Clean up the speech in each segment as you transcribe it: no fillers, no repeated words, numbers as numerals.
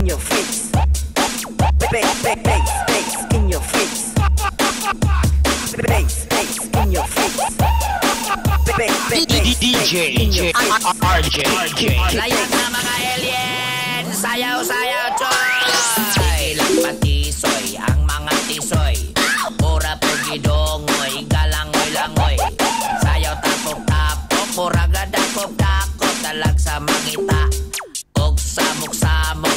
your face. Bass in your face. Bass in your face. DJ RJ. Layag na mga alien, sayaw-sayaw choy. Ilang patisoy, ang mga tisoy. Pura pugidongoy, galangoy-langoy. Sayaw tapok-tapok, pura gadakop-dakop. Talag sa mangita, og samok-samok.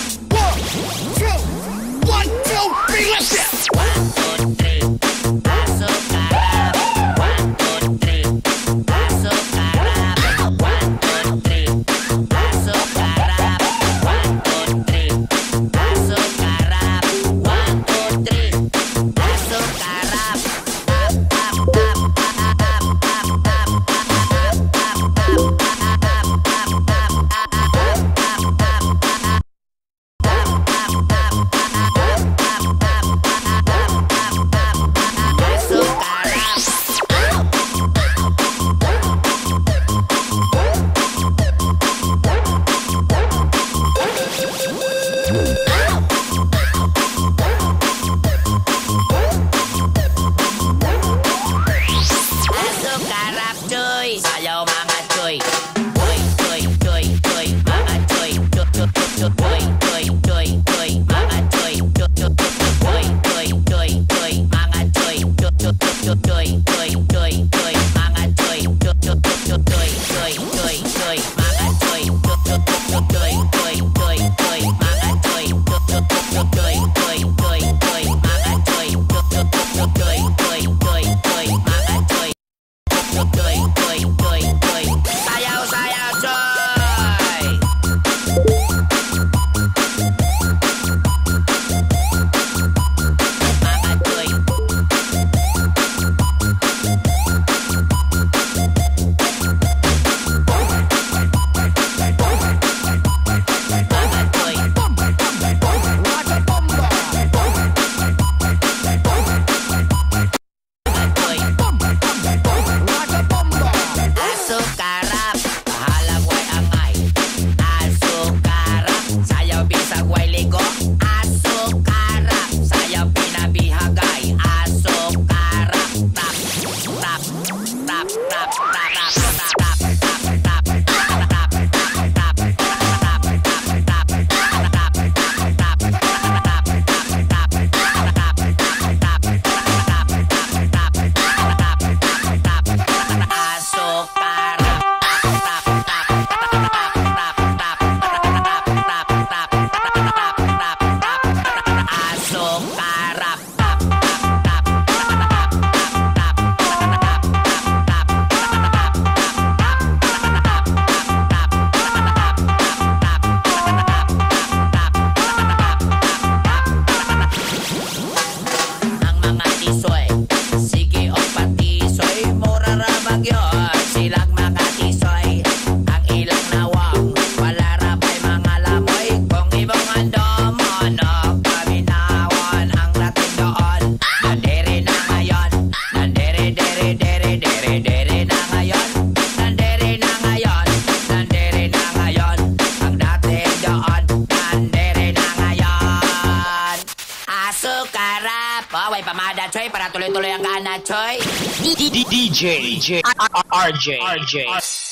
1, 2, 3, let's go! 1, 2, 3, pasok karap. 1, 2, 3, pasok karap. 1, 2, 3, pasok karap. 1, 2, 3, pasok karap. 1, 2, 3, pasok karap. Tap, tap, tap, tap, tap, tap, tap, sayaw mga choy. Choy, choy, choy, choy, mga choy. Choy, choy, choy, choy, choy, mga choy. Choy, choy, choy, choy, choy, mga choy. Choy, choy, choy, choy, choy, mga choy. Choy, choy, choy, choy, choy, mga choy. Choy, choy, choy, choy, choy, mga choy. Choy, choy, choy, choy, choy, mga choy. Choy, choy, choy, choy, mga choy. Choy, choy, choy, choy, sayaw-sayaw choy. Mga choy. Asukarap, bahalang way angay. Asukarap, sayaw bisag way ligo. Asukarap, sayaw pinabihagay. Asukarap, tap, tap, tap, tap, tap, tap, tap, tap, ang mga tisoy, sige o patisoy, mura ra bagyon. Silang mga tisoy, ang ilang nawang, wala ra pa'y mga lamoy. Kung ibang andomon o paminawan, ang lating doon. Nandere na ngayon, nandere, dere, dere, dere, dere na ngayon. Nandere na ngayon, nandere na ngayon. Ang dating doon, nandere na ngayon. Asukarap, way pamada choy, para tuloy-tuloy ang gana choy. DJ RJ.